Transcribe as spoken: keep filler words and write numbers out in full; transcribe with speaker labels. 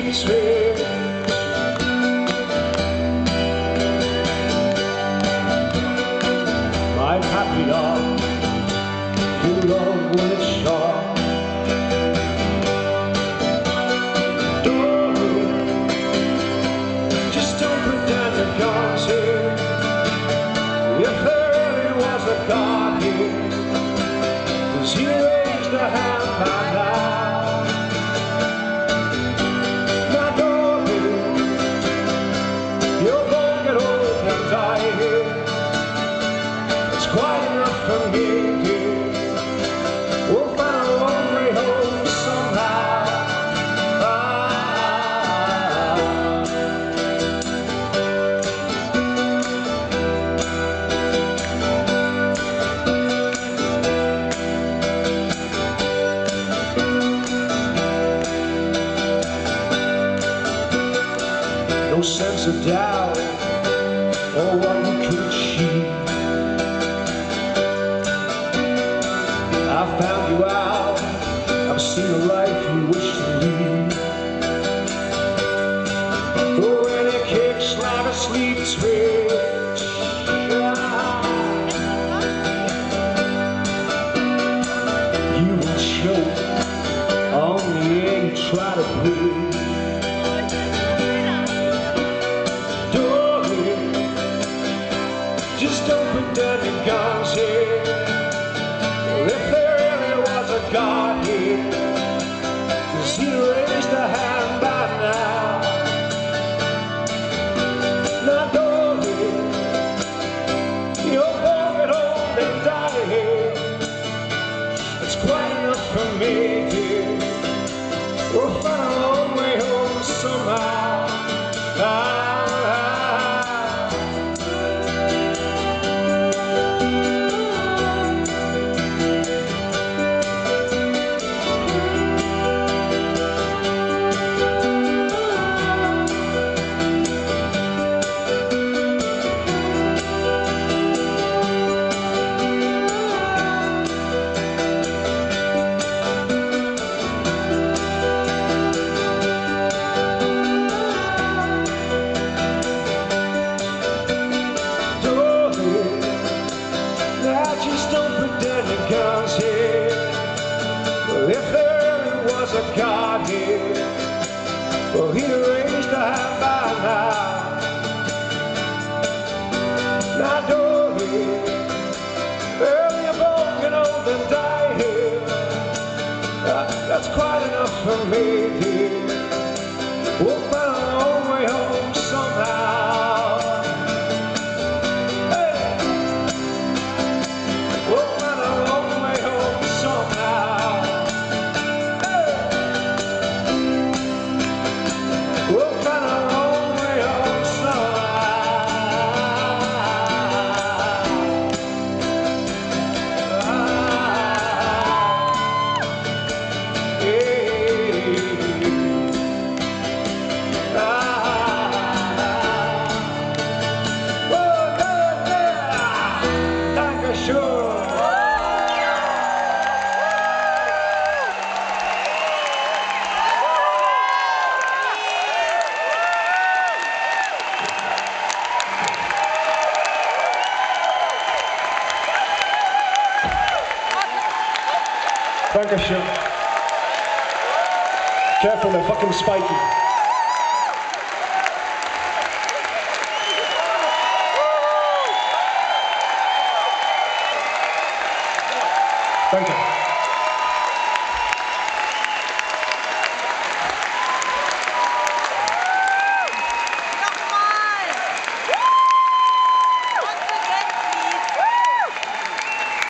Speaker 1: sleeps with. My happy dog, you love when it's sharp. Just don't put down your guns here. If there really was a God here, does he raise the hand by now? Now don't you, you're gonna get old and die here. It's quite enough for me, dear. We'll find our own way home somehow. No sense of doubt or what you could achieve. I found you out, I've seen a life you wish to lead. Oh, when it kicks like a sleep switch, you will choke on the air you try to breathe. Just don't put down your guns here. Well, if there really was a God here, does he raise the hand by now? Now don't you, you're going home and die here. It's quite enough for me, dear. We'll find our own way home somehow. Ah, just don't put down your guns here. Well, if there really was a God here, well, he'd arrange the hand by now. Now don't you, well, you're both get old and die here. That, that's quite enough for me, dear. We'll find our own way home somehow. Dankeschön. Careful, they're fucking spiky.